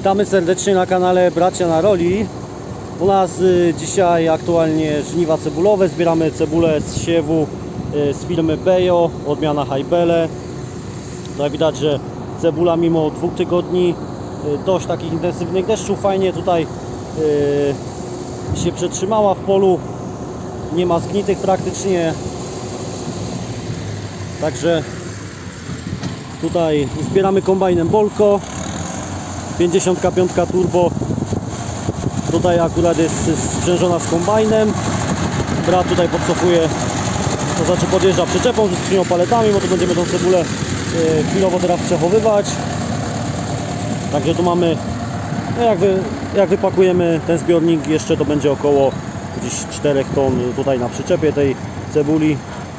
Witamy serdecznie na kanale Bracia na Roli. U nas dzisiaj aktualnie żniwa cebulowe. Zbieramy cebulę z siewu z firmy Bejo, odmiana Haibele. Tutaj widać, że cebula mimo 2 tygodni dość takich intensywnych deszczów fajnie tutaj się przetrzymała w polu. Nie ma zgnitych praktycznie. Także tutaj zbieramy kombajnem Bolko 55 turbo. Tutaj akurat jest sprzężona z kombajnem. Brat tutaj podcofuje, to znaczy podjeżdża przyczepą ze skrzynią paletami, bo tu będziemy tą cebulę chwilowo teraz przechowywać. Także tu mamy, no jak wypakujemy ten zbiornik, jeszcze to będzie około gdzieś 4 ton tutaj na przyczepie tej cebuli.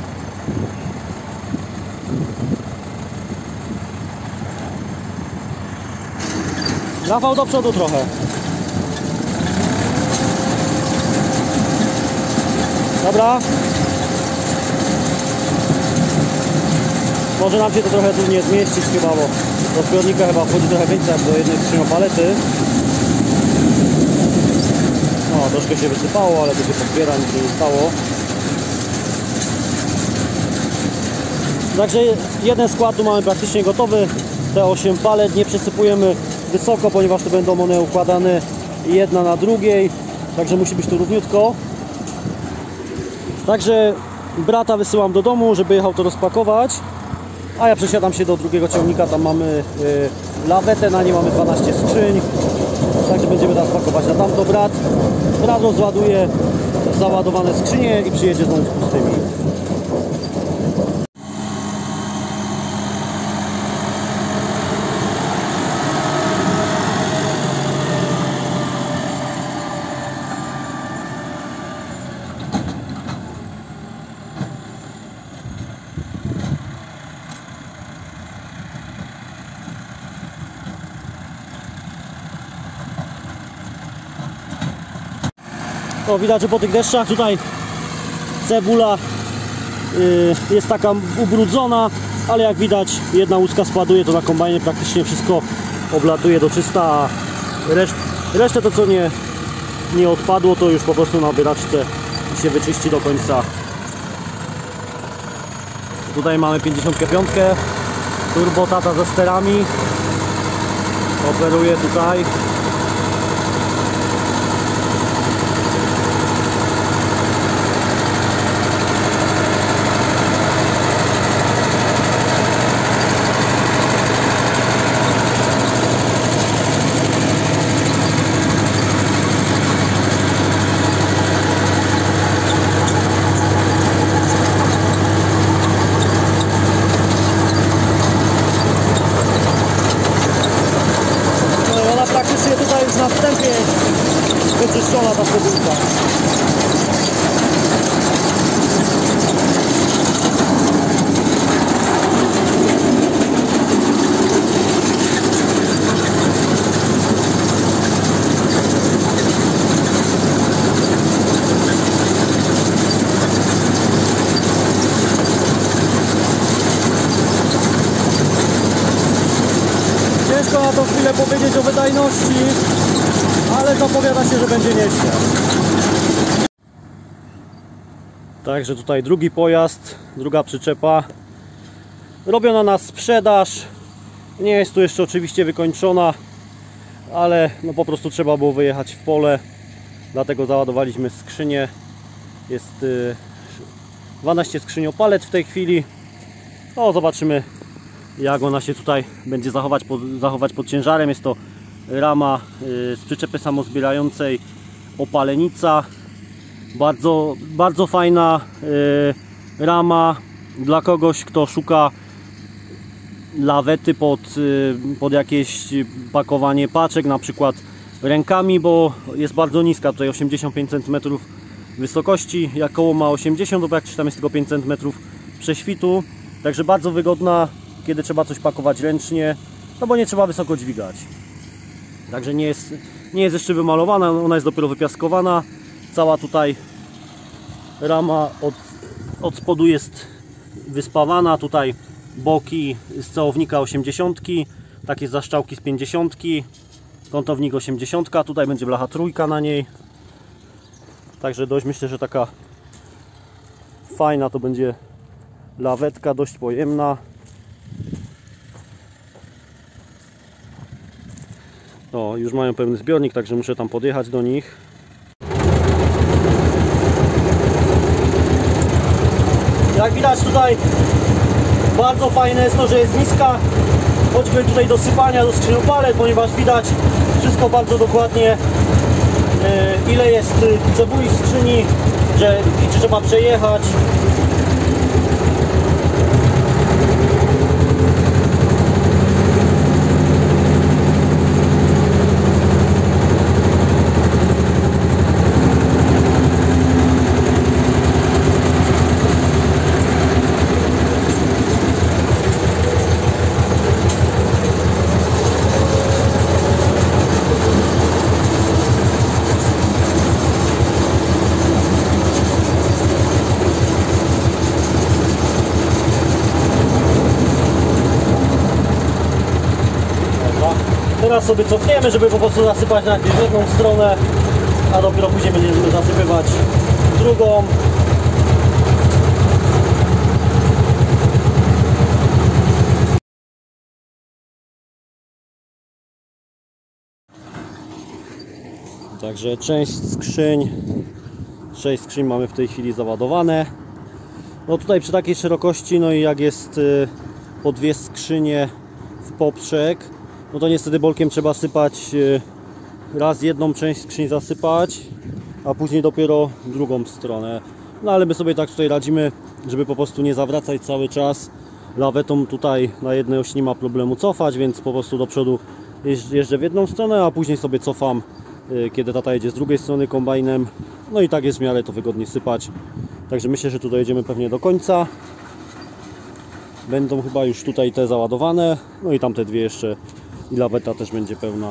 Rafał, do przodu trochę. Dobra. Może nam się to trochę tu nie zmieścić chyba, bo do zbiornika chyba wchodzi trochę więcej jak do jednej skrzyniopalety. No, troszkę się wysypało, ale to się podbiera, nic się nie stało. Także jeden skład tu mamy praktycznie gotowy. Te 8 palet nie przesypujemy wysoko, ponieważ to będą one układane jedna na drugiej. Także musi być tu równiutko. Także brata wysyłam do domu, żeby jechał to rozpakować. A ja przesiadam się do drugiego ciągnika. Tam mamy lawetę, na niej mamy 12 skrzyń. Także będziemy teraz pakować na tamto. Brat rozładuje załadowane skrzynie i przyjedzie znowu z pustymi. O, widać, że po tych deszczach tutaj cebula jest taka ubrudzona, ale jak widać jedna łuska składuje, to na kombajnie praktycznie wszystko oblatuje do czysta, a resztę to co nie odpadło, to już po prostu na obieraczce się wyczyści do końca. Tutaj mamy 55 turbo, tata ze sterami operuje tutaj. Tutaj już na wstępie wyczyszczona ta cebulka. Ciężko na tą chwilę powiedzieć o wydajności, ale zapowiada się, że będzie nieźle. Także tutaj drugi pojazd, druga przyczepa. Robiona na sprzedaż. Nie jest tu jeszcze oczywiście wykończona, ale no po prostu trzeba było wyjechać w pole. Dlatego załadowaliśmy skrzynię. Jest 12 skrzyniopalett w tej chwili. No, zobaczymy, jak ona się tutaj będzie zachować pod ciężarem. Jest to rama z przyczepy samozbierającej opalenica. Bardzo fajna rama dla kogoś, kto szuka lawety pod jakieś pakowanie paczek, na przykład rękami, bo jest bardzo niska, tutaj 85 cm wysokości, jak koło ma 80, to praktycznie tam jest tylko 5 cm prześwitu. Także bardzo wygodna, kiedy trzeba coś pakować ręcznie, no bo nie trzeba wysoko dźwigać. Także nie jest jeszcze wymalowana, ona jest dopiero wypiaskowana. Cała tutaj rama od spodu jest wyspawana. Tutaj boki z całownika 80, takie zaszczałki z 50. Kątownik 80, tutaj będzie blacha trójka na niej. Także dość, myślę, że taka fajna to będzie lawetka, dość pojemna. O, już mają pełny zbiornik, także muszę tam podjechać do nich. Jak widać tutaj bardzo fajne jest to, że jest niska, choćby tutaj do sypania do skrzyniopalek, ponieważ widać wszystko bardzo dokładnie, ile jest cebuli w skrzyni, że trzeba przejechać. Teraz sobie cofniemy, żeby po prostu zasypać najpierw jedną stronę, a dopiero później będziemy zasypywać drugą. Także część skrzyń mamy w tej chwili załadowane. No tutaj przy takiej szerokości, no i jak jest po dwie skrzynie w poprzek, no to niestety bolkiem trzeba sypać, raz jedną część skrzyni zasypać, a później dopiero drugą stronę. No ale my sobie tak tutaj radzimy, żeby po prostu nie zawracać cały czas. Lawetą tutaj na jednej osi nie ma problemu cofać, więc po prostu do przodu jeżdżę w jedną stronę, a później sobie cofam, kiedy tata jedzie z drugiej strony kombajnem. No i tak jest w miarę to wygodnie sypać. Także myślę, że tu dojedziemy pewnie do końca. Będą chyba już tutaj te załadowane, no i tamte dwie jeszcze i laweta też będzie pełna.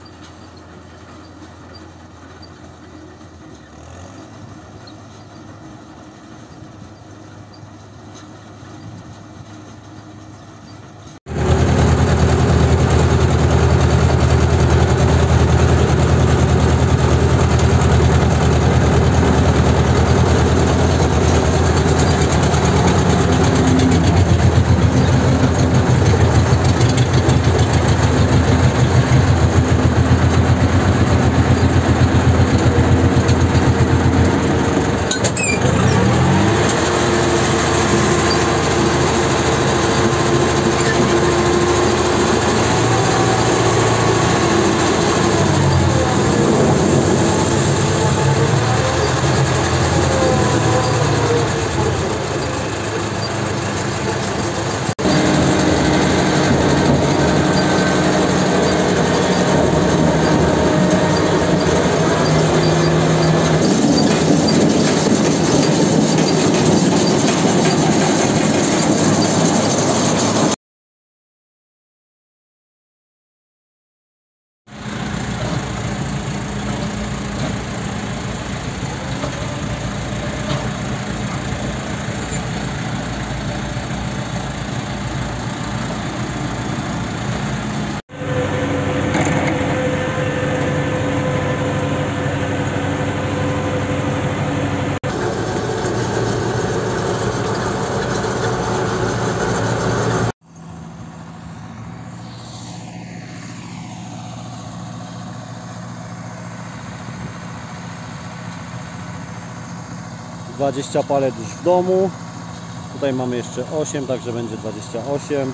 Dwadzieścia palet już w domu. Tutaj mamy jeszcze 8, także będzie 28.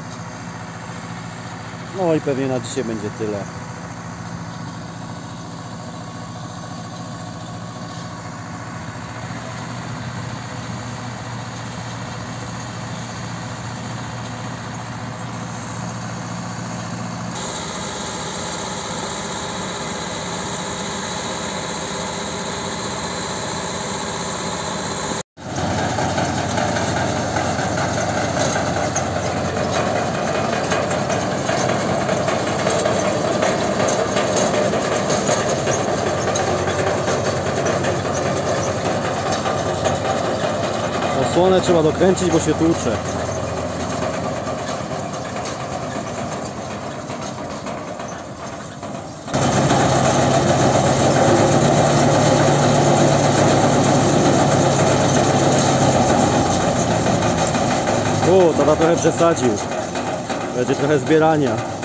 No i pewnie na dzisiaj będzie tyle. Osłonę trzeba dokręcić, bo się tłucze. Tata trochę przesadził. Będzie trochę zbierania.